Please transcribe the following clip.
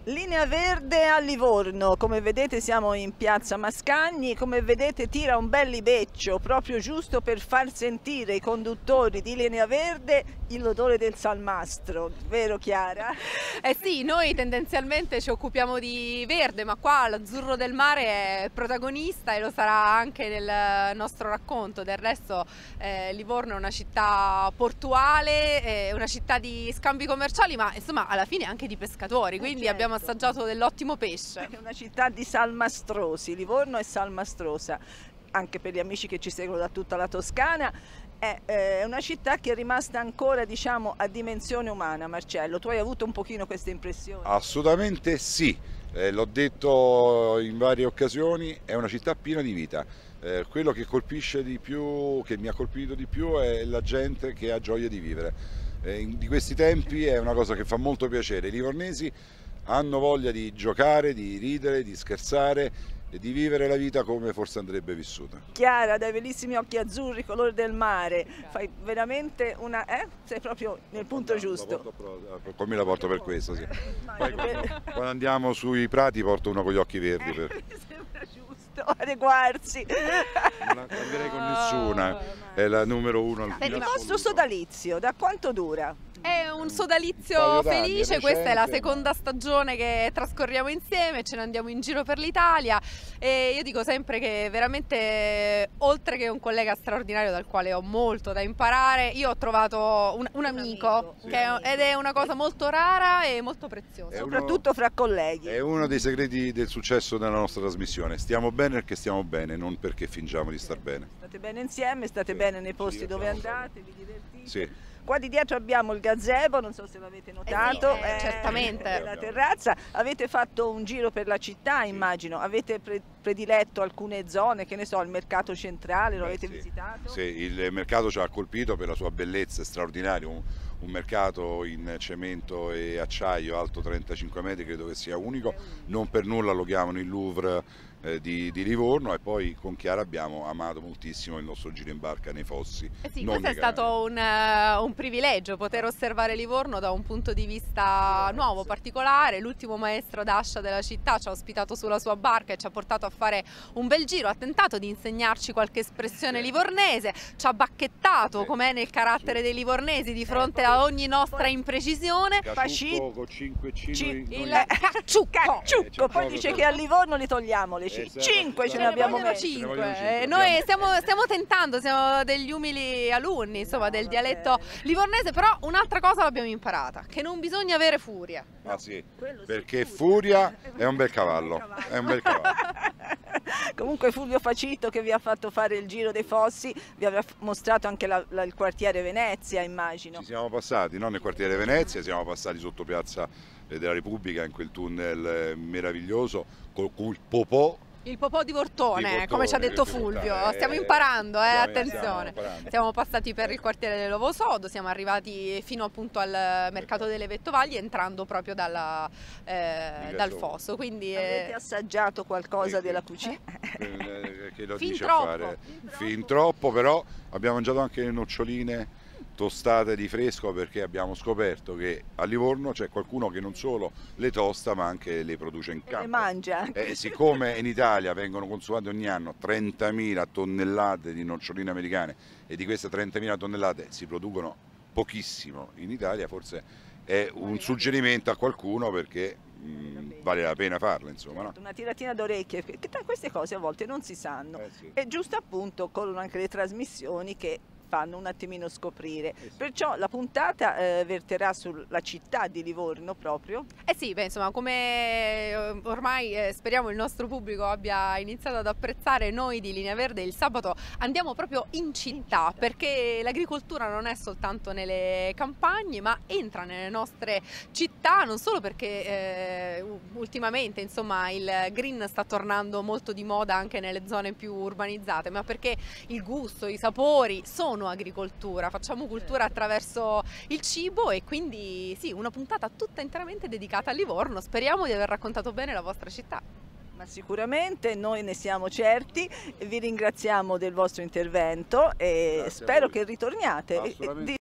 Linea verde a Livorno, come vedete siamo in piazza Mascagni, come vedete tira un bel libeccio proprio giusto per far sentire ai conduttori di Linea Verde l'odore del salmastro, vero Chiara? Eh sì, noi tendenzialmente ci occupiamo di verde, ma qua l'azzurro del mare è protagonista e lo sarà anche nel nostro racconto. Del resto Livorno è una città portuale, è una città di scambi commerciali, ma insomma alla fine anche di pescatori, quindi certo. abbiamo assaggiato dell'ottimo pesce. È una città di salmastrosi, Livorno è salmastrosa, anche per gli amici che ci seguono da tutta la Toscana. È una città che è rimasta ancora, diciamo, a dimensione umana. Marcello, tu hai avuto un pochino questa impressione? Assolutamente sì, l'ho detto in varie occasioni, è una città piena di vita. Quello che colpisce di più, che mi ha colpito di più, è la gente che ha gioia di vivere. Di questi tempi è una cosa che fa molto piacere. I livornesi hanno voglia di giocare, di ridere, di scherzare e di vivere la vita come forse andrebbe vissuta. Chiara, dai bellissimi occhi azzurri, colore del mare, fai veramente una... sei proprio nel punto giusto. Come la porto per questo, sì. Poi quando andiamo sui prati porto uno con gli occhi verdi. Mi sembra giusto adeguarsi. Non la cambierei con nessuna, è la numero uno. Il vostro sodalizio, da quanto dura? È un sodalizio felice, questa è la seconda stagione che trascorriamo insieme, ce ne andiamo in giro per l'Italia e io dico sempre che veramente, oltre che un collega straordinario dal quale ho molto da imparare, io ho trovato un amico ed è una cosa molto rara e molto preziosa. Soprattutto fra colleghi. È uno dei segreti del successo della nostra trasmissione, stiamo bene perché stiamo bene, non perché fingiamo di star bene. State bene insieme, state bene nei posti dove andate, vi divertite? Sì. Qua di dietro abbiamo il gazebo, non so se l'avete notato, certamente. La terrazza. Avete fatto un giro per la città, immagino, avete prediletto alcune zone, che ne so, il mercato centrale, lo avete visitato? Sì, il mercato ci ha colpito per la sua bellezza, è straordinario, un mercato in cemento e acciaio alto 35 metri, credo che sia unico, non per nulla lo chiamano il Louvre di Livorno, e poi con Chiara abbiamo amato moltissimo il nostro giro in barca nei fossi. Sì, questo è stato un privilegio, poter osservare Livorno da un punto di vista nuovo, particolare. L'ultimo maestro d'ascia della città ci ha ospitato sulla sua barca e ci ha portato a fare un bel giro, ha tentato di insegnarci qualche espressione livornese, ci ha bacchettato, com'è nel carattere dei livornesi, di fronte a ogni nostra imprecisione. Cacciucco con 5 il cacciucco. Poi dice che a Livorno li togliamo le 5 ce ne abbiamo messi. Noi stiamo tentando, siamo degli umili alunni, insomma, del dialetto livornese, però un'altra cosa l'abbiamo imparata, che non bisogna avere furia. Ah sì, perché furia è un bel cavallo, è un bel cavallo. Comunque Fulvio Facito, che vi ha fatto fare il giro dei fossi, vi avrà mostrato anche il quartiere Venezia, immagino. Ci siamo passati, non nel quartiere Venezia, siamo passati sotto Piazza della Repubblica in quel tunnel meraviglioso col Popò. Il Popò di Vortone, come ci ha detto Fulvio, stiamo imparando, attenzione. Siamo passati per il quartiere del Lovosodo, siamo arrivati fino appunto al mercato delle Vettovaglie, entrando proprio dal fosso. Quindi, avete assaggiato qualcosa della cucina? Che lo fin dice troppo. A fare? Fin troppo, però abbiamo mangiato anche le noccioline tostate di fresco, perché abbiamo scoperto che a Livorno c'è qualcuno che non solo le tosta ma anche le produce in campo. Le mangia. Siccome in Italia vengono consumate ogni anno 30.000 tonnellate di noccioline americane e di queste 30.000 tonnellate si producono pochissimo in Italia, forse è un suggerimento a qualcuno, perché vale la pena farlo, insomma, no? Una tiratina d'orecchie, perché queste cose a volte non si sanno. Sì. E giusto appunto con anche le trasmissioni che fanno un attimino scoprire. Perciò la puntata verterà sulla città di Livorno proprio. Sì, beh, insomma, come ormai speriamo il nostro pubblico abbia iniziato ad apprezzare, noi di Linea Verde il sabato andiamo proprio in città, perché l'agricoltura non è soltanto nelle campagne, ma entra nelle nostre città, non solo perché ultimamente, insomma, il green sta tornando molto di moda anche nelle zone più urbanizzate, ma perché il gusto, i sapori sono agricoltura, facciamo cultura attraverso il cibo, e quindi sì, una puntata tutta interamente dedicata a Livorno. Speriamo di aver raccontato bene la vostra città. Ma sicuramente noi ne siamo certi, vi ringraziamo del vostro intervento e spero che ritorniate.